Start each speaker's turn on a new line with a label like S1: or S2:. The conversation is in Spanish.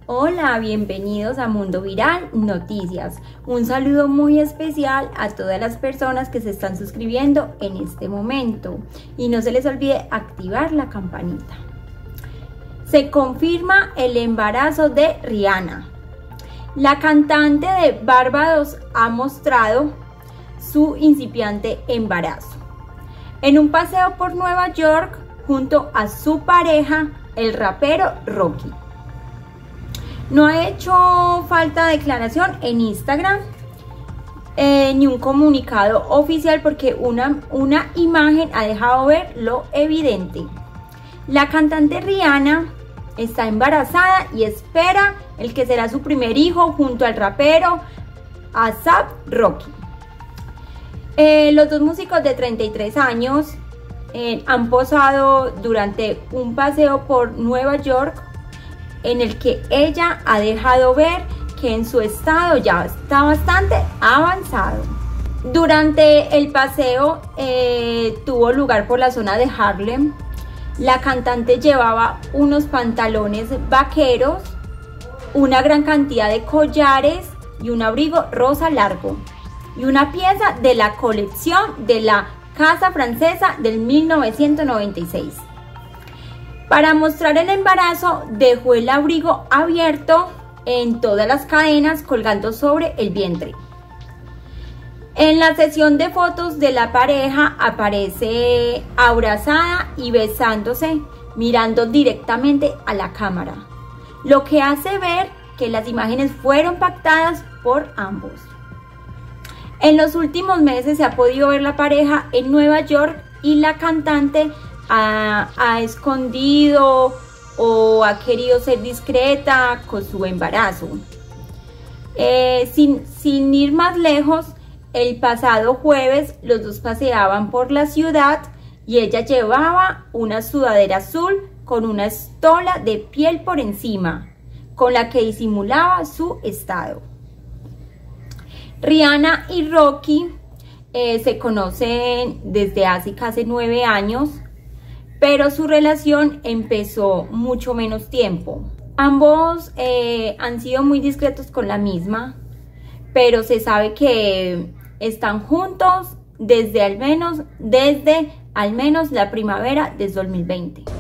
S1: Hola, bienvenidos a Mundo Viral Noticias. Un saludo muy especial a todas las personas que se están suscribiendo en este momento. Y no se les olvide activar la campanita. Se confirma el embarazo de Rihanna. La cantante de Barbados ha mostrado su incipiente embarazo en un paseo por Nueva York junto a su pareja, el rapero Rocky. No ha hecho falta declaración en Instagram ni un comunicado oficial porque una imagen ha dejado ver lo evidente. La cantante Rihanna está embarazada y espera el que será su primer hijo junto al rapero A$AP Rocky. Los dos músicos de 33 años han posado durante un paseo por Nueva York en el que ella ha dejado ver que en su estado ya está bastante avanzado. Durante el paseo tuvo lugar por la zona de Harlem. La cantante llevaba unos pantalones vaqueros, una gran cantidad de collares y un abrigo rosa largo y una pieza de la colección de la Casa Francesa del 1996. Para mostrar el embarazo, dejó el abrigo abierto en todas las cadenas colgando sobre el vientre. En la sesión de fotos de la pareja aparece abrazada y besándose, mirando directamente a la cámara, lo que hace ver que las imágenes fueron pactadas por ambos. En los últimos meses se ha podido ver la pareja en Nueva York y la cantante ha escondido o ha querido ser discreta con su embarazo. Sin ir más lejos, el pasado jueves los dos paseaban por la ciudad y ella llevaba una sudadera azul con una estola de piel por encima, con la que disimulaba su estado. Rihanna y Rocky se conocen desde hace casi 9 años, pero su relación empezó mucho menos tiempo. Ambos han sido muy discretos con la misma, pero se sabe que están juntos desde al menos la primavera de 2020.